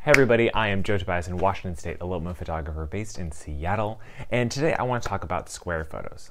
Hey everybody, I am Joe Tobias in Washington State, a elopement photographer based in Seattle, and today I want to talk about square photos.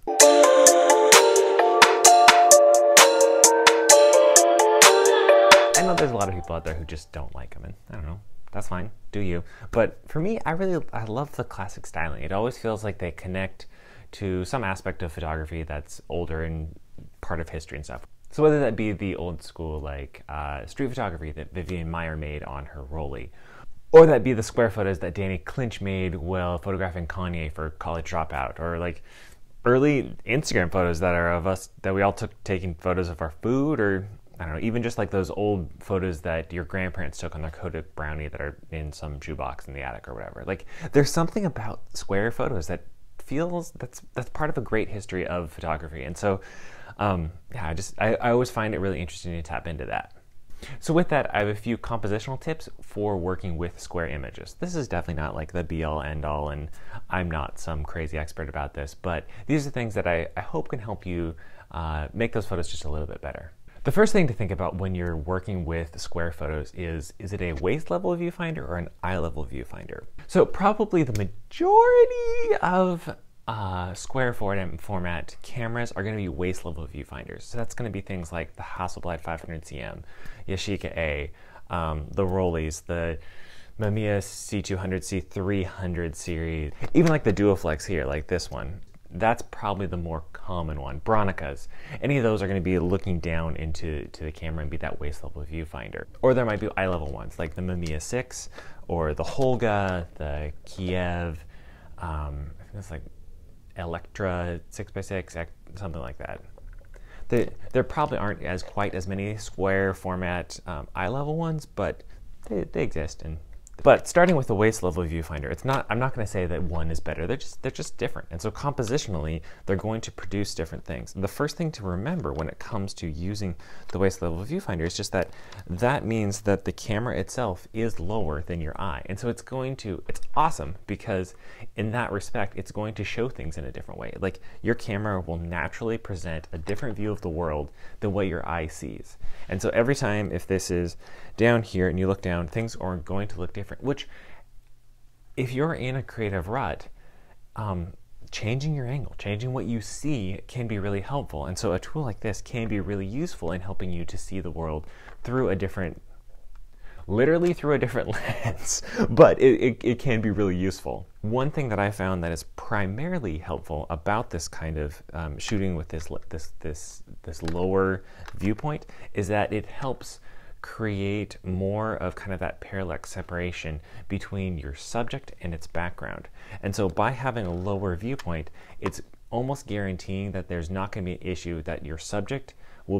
I know there's a lot of people out there who just don't like them, and I don't know, that's fine, do you. But for me, I love the classic styling. It always feels like they connect to some aspect of photography that's older and part of history and stuff. So whether that be the old school like street photography that Vivian Maier made on her Rolly, or that be the square photos that Danny Clinch made while photographing Kanye for College Dropout, or like early Instagram photos that are of us that we all took taking photos of our food, or I don't know, even just like those old photos that your grandparents took on their Kodak Brownie that are in some shoebox in the attic or whatever. Like there's something about square photos that feels that's part of a great history of photography. And so yeah, I always find it really interesting to tap into that. So with that, I have a few compositional tips for working with square images. This is definitely not like the be-all end-all, and I'm not some crazy expert about this, but these are things that I hope can help you make those photos just a little bit better. The first thing to think about when you're working with square photos is it a waist level viewfinder or an eye level viewfinder? So probably the majority of square format cameras are going to be waist level viewfinders. So that's going to be things like the Hasselblad 500cm, Yashica A, the Rolleis, the Mamiya C200, C300 series, even like the Duoflex here, like this one. That's probably the more common one. Bronicas. Any of those are going to be looking down into the camera and be that waist level viewfinder. Or there might be eye level ones like the Mamiya 6 or the Holga, the Kiev, I think it's like Electra 6x6, something like that. There probably aren't quite as many square format eye level ones, but they exist. But starting with the waist level viewfinder, I'm not going to say that one is better. They're just different. And so compositionally, they're going to produce different things. The first thing to remember when it comes to using the waist level viewfinder is just that means that the camera itself is lower than your eye. And so it's awesome because in that respect, it's going to show things in a different way. Like your camera will naturally present a different view of the world than what your eye sees. And so every time, if this is down here and you look down, things are going to look different, which if you're in a creative rut, changing your angle, changing what you see can be really helpful. And so a tool like this can be really useful in helping you to see the world through literally through a different lens, but it can be really useful. One thing that I found that is primarily helpful about this kind of shooting with this lower viewpoint is that it helps create more of kind of that parallax separation between your subject and its background. And so by having a lower viewpoint, it's almost guaranteeing that there's not going to be an issue that your subject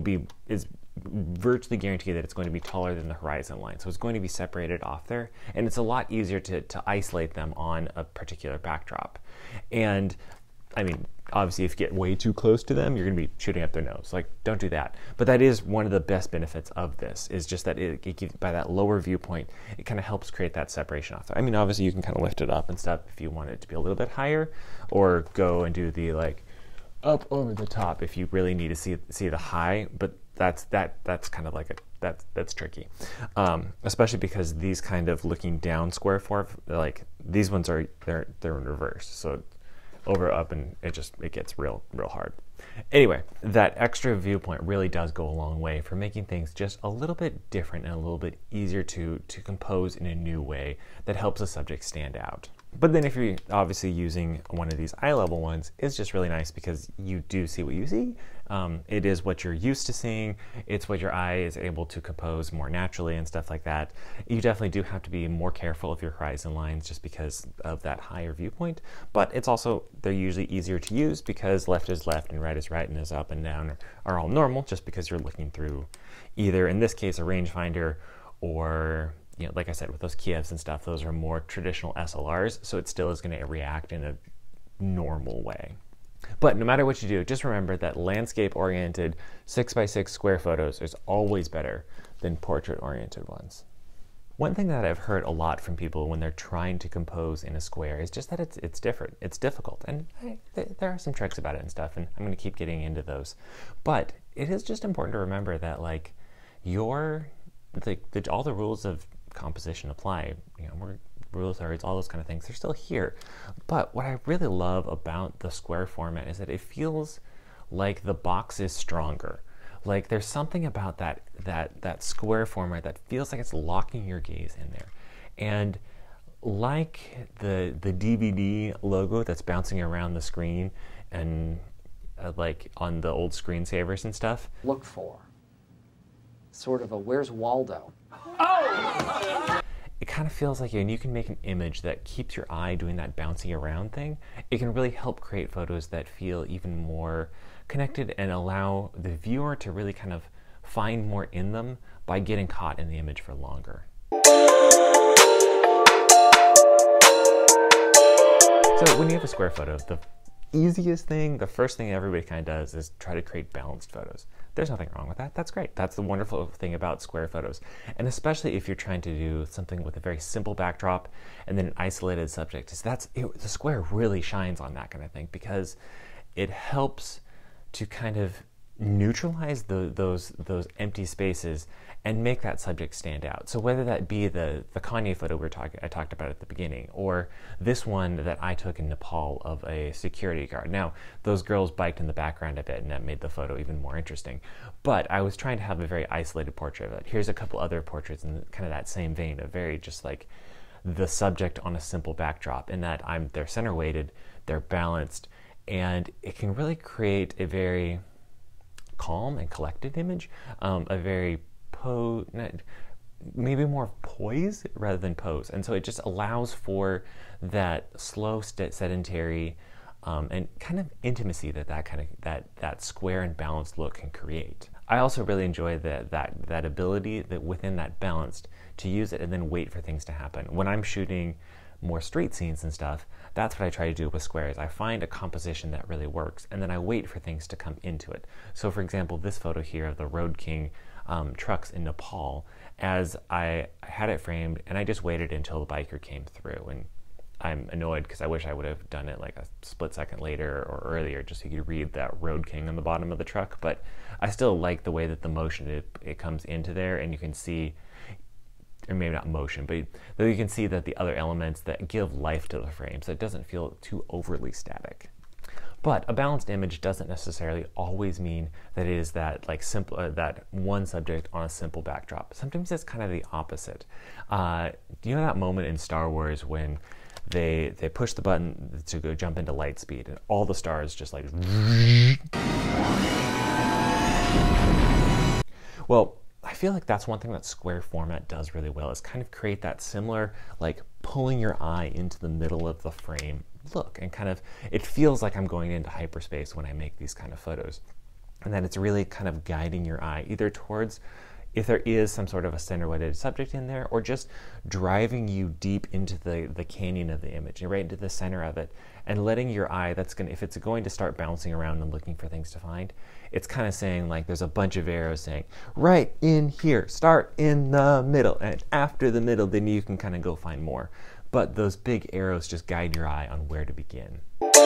is virtually guaranteed that it's going to be taller than the horizon line. So it's going to be separated off there, and it's a lot easier to isolate them on a particular backdrop. And I mean, obviously if you get way too close to them, you're going to be shooting up their nose. Like, don't do that. But that is one of the best benefits of this, is just that by that lower viewpoint, it kind of helps create that separation off there. I mean, obviously you can kind of lift it up and stuff if you want it to be a little bit higher, or go and do the like up over the top if you really need to see the high, but that's kind of like that's tricky, especially because these kind of looking down square form, like these ones they're in reverse, so over up, and it gets real hard. Anyway, that extra viewpoint really does go a long way for making things just a little bit different and a little bit easier to compose in a new way that helps the subject stand out. But then if you're obviously using one of these eye level ones, it's just really nice because you do see what you see. It is what you're used to seeing. It's what your eye is able to compose more naturally and stuff like that. You definitely do have to be more careful of your horizon lines just because of that higher viewpoint. But it's also, they're usually easier to use because left is left and right is right and is up and down are all normal, just because you're looking through either, in this case, a rangefinder, or like I said, with those Kievs and stuff, those are more traditional SLRs, so it still is going to react in a normal way. But no matter what you do, just remember that landscape-oriented 6x6 square photos is always better than portrait-oriented ones. One thing that I've heard a lot from people when they're trying to compose in a square is just that it's different, it's difficult, and there are some tricks about it and stuff, and I'm going to keep getting into those. But it is just important to remember that like all the rules of composition apply. Rule of thirds, all those kind of things, they're still here. But what I really love about the square format is that it feels like the box is stronger. Like there's something about that square format that feels like it's locking your gaze in there. And like the DVD logo that's bouncing around the screen and like on the old screensavers and stuff. Look for sort of a where's Waldo? It kind of feels like, and you can make an image that keeps your eye doing that bouncing around thing. It can really help create photos that feel even more connected and allow the viewer to really kind of find more in them by getting caught in the image for longer. So when you have a square photo, the easiest thing, the first thing everybody kind of does is try to create balanced photos. There's nothing wrong with that. That's great. That's the wonderful thing about square photos. And especially if you're trying to do something with a very simple backdrop and then an isolated subject, the square really shines on that kind of thing because it helps to kind of neutralize those empty spaces and make that subject stand out. So whether that be the Kanye photo I talked about at the beginning, or this one that I took in Nepal of a security guard. Now, those girls biked in the background a bit, and that made the photo even more interesting. But I was trying to have a very isolated portrait of it. Here's a couple other portraits in kind of that same vein of very just like the subject on a simple backdrop, in that they're center weighted, they're balanced, and it can really create a very calm and collected image, a very maybe more poise rather than pose. And so it just allows for that slow, sedentary, and kind of intimacy that square and balanced look can create. I also really enjoy that ability that within that balanced to use it and then wait for things to happen. When I'm shooting more street scenes and stuff, that's what I try to do with squares. I find a composition that really works, and then I wait for things to come into it. So for example, this photo here of the Road King trucks in Nepal, as I had it framed, and I just waited until the biker came through, and I'm annoyed because I wish I would have done it like a split second later or earlier, just so you could read that Road King on the bottom of the truck. But I still like the way that the motion it comes into there, and you can see, or maybe not motion, but though you can see that the other elements that give life to the frame, so it doesn't feel too overly static. But a balanced image doesn't necessarily always mean that it is that like simple, that one subject on a simple backdrop. Sometimes it's kind of the opposite. Do you know that moment in Star Wars when they push the button to go jump into light speed and all the stars just like well, I feel like that's one thing that square format does really well, is kind of create that similar, like pulling your eye into the middle of the frame look, and kind of, it feels like I'm going into hyperspace when I make these kind of photos. And then it's really kind of guiding your eye either towards, if there is some sort of a center-weighted subject in there, or just driving you deep into the canyon of the image, right into the center of it, and letting your eye, if it's going to start bouncing around and looking for things to find, it's kind of saying like there's a bunch of arrows saying, right in here, start in the middle, and after the middle, then you can kind of go find more. But those big arrows just guide your eye on where to begin.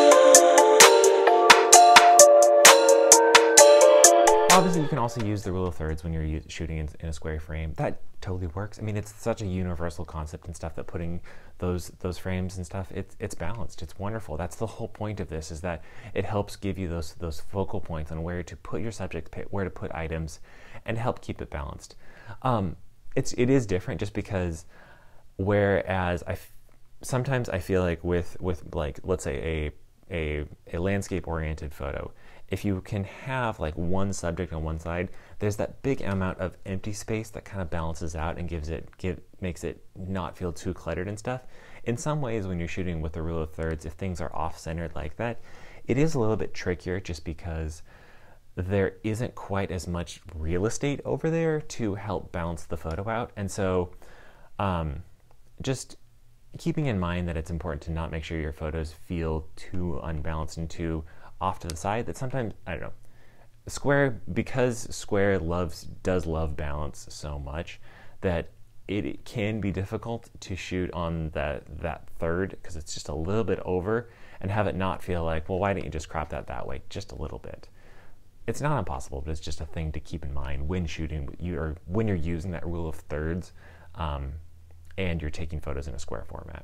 Obviously, you can also use the rule of thirds when you're shooting in a square frame. That totally works. I mean, it's such a universal concept and stuff that putting those frames and stuff, it's balanced. It's wonderful. That's the whole point of this, is that it helps give you those focal points on where to put your subject, where to put items, and help keep it balanced. It is different just because, whereas sometimes I feel like with like, let's say a landscape-oriented photo, if you can have like one subject on one side, there's that big amount of empty space that kind of balances out and makes it not feel too cluttered and stuff. In some ways, when you're shooting with the rule of thirds, if things are off-centered like that, it is a little bit trickier just because there isn't quite as much real estate over there to help balance the photo out. And so just keeping in mind that it's important to not make sure your photos feel too unbalanced and too off to the side, that sometimes, I don't know, because Square does love balance so much, that it can be difficult to shoot on that third, because it's just a little bit over, and have it not feel like, well, why didn't you just crop that way just a little bit? It's not impossible, but it's just a thing to keep in mind when shooting, or when you're using that rule of thirds. and you're taking photos in a square format.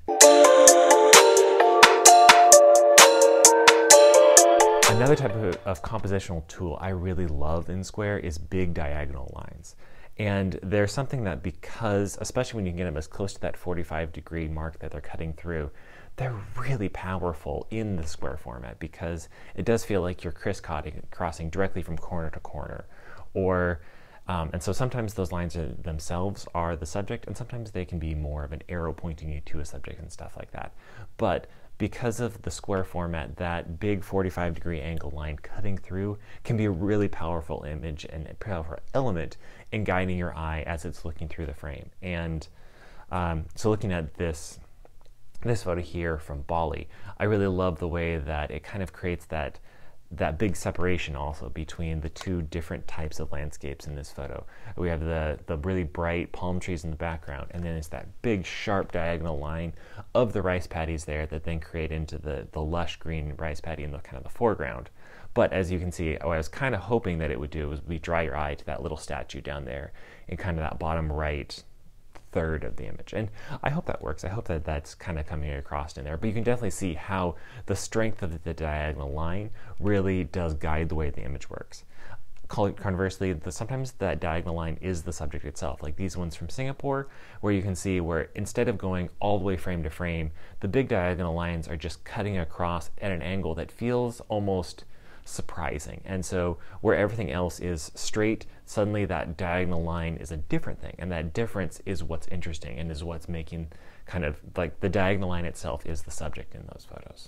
Another type of compositional tool I really love in Square is big diagonal lines. And there's something that, because, especially when you can get them as close to that 45-degree mark that they're cutting through, they're really powerful in the Square format, because it does feel like you're crisscrossing directly from corner to corner. And so sometimes those lines themselves are the subject, and sometimes they can be more of an arrow pointing you to a subject and stuff like that. But because of the Square format, that big 45-degree angle line cutting through can be a really powerful image and a powerful element in guiding your eye as it's looking through the frame. And so looking at this photo here from Bali, I really love the way that it kind of creates that big separation also between the two different types of landscapes in this photo. We have the really bright palm trees in the background, and then it's that big sharp diagonal line of the rice paddies there that then create into the lush green rice paddy in the kind of the foreground. But as you can see, what I was kind of hoping that it would do was draw your eye to that little statue down there in kind of that bottom right third of the image. And I hope that works. I hope that that's kind of coming across in there. But you can definitely see how the strength of the diagonal line really does guide the way the image works. Conversely, sometimes that diagonal line is the subject itself, like these ones from Singapore, where you can see where instead of going all the way frame to frame, the big diagonal lines are just cutting across at an angle that feels almost surprising. And so where everything else is straight, suddenly that diagonal line is a different thing, and that difference is what's interesting and is what's making kind of like the diagonal line itself is the subject in those photos.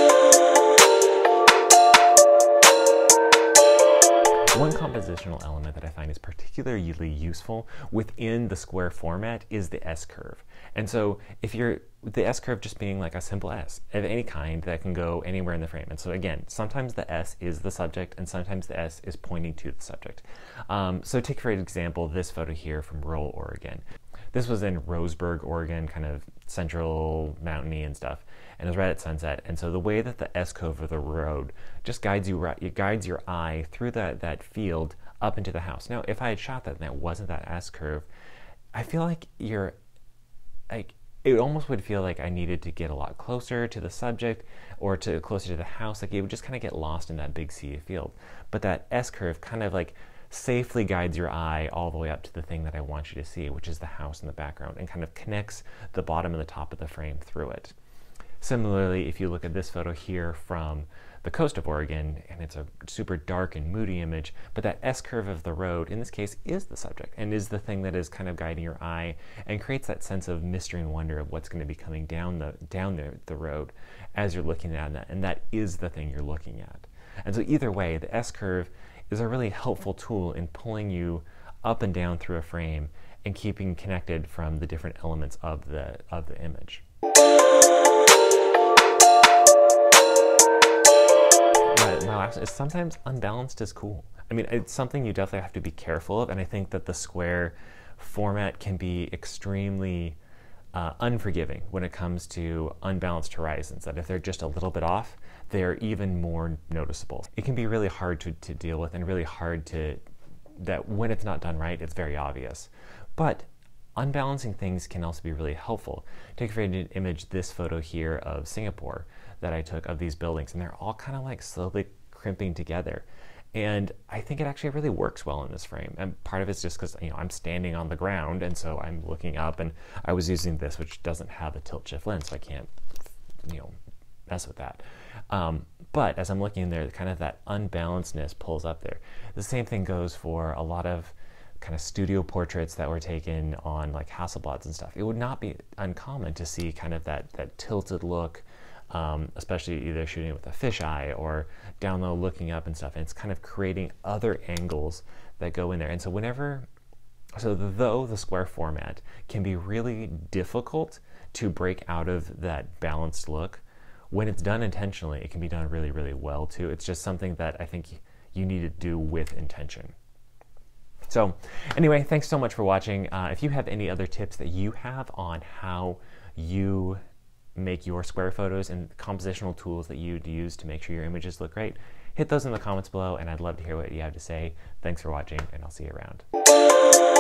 One compositional element that I find is particularly useful within the Square format is the S-curve. And so the S-curve just being like a simple S of any kind that can go anywhere in the frame. And so again, sometimes the S is the subject and sometimes the S is pointing to the subject. So take for example this photo here from rural Oregon. This was in Roseburg, Oregon, kind of central mountainy and stuff, and it was right at sunset. And so the way that the S-curve of the road just guides your eye through that field up into the house. Now, if I had shot that and that wasn't that S-curve, I feel like it almost would feel like I needed to get a lot closer to the subject or closer to the house. Like it would just kind of get lost in that big sea of field. But that S-curve kind of like safely guides your eye all the way up to the thing that I want you to see, which is the house in the background, and kind of connects the bottom and the top of the frame through it. Similarly, if you look at this photo here from the coast of Oregon, and it's a super dark and moody image, but that S-curve of the road, in this case, is the subject and is the thing that is kind of guiding your eye and creates that sense of mystery and wonder of what's going to be coming down the road as you're looking at that, and that is the thing you're looking at. And so either way, the S-curve is a really helpful tool in pulling you up and down through a frame and keeping connected from the different elements of the image. My last is sometimes unbalanced is cool. I mean, it's something you definitely have to be careful of, and I think that the Square format can be extremely unforgiving when it comes to unbalanced horizons, that if they're just a little bit off, they're even more noticeable. It can be really hard to deal with, and really hard that when it's not done right, it's very obvious. But unbalancing things can also be really helpful. Take for an image this photo here of Singapore that I took of these buildings, and they're all kind of like slowly crimping together. And I think it actually really works well in this frame. And part of it's just because, I'm standing on the ground, and so I'm looking up, and I was using this, which doesn't have a tilt shift lens, so I can't, mess with that. But as I'm looking in there, kind of that unbalancedness pulls up there. The same thing goes for a lot of kind of studio portraits that were taken on like Hasselblads and stuff. It would not be uncommon to see kind of that tilted look, especially either shooting with a fisheye or down low looking up and stuff. And it's kind of creating other angles that go in there. And so though the Square format can be really difficult to break out of that balanced look, when it's done intentionally, it can be done really, really well too. It's just something that I think you need to do with intention. So anyway, thanks so much for watching. If you have any other tips that you have on how you make your Square photos and compositional tools that you'd use to make sure your images look great, hit those in the comments below, and I'd love to hear what you have to say. Thanks for watching, and I'll see you around.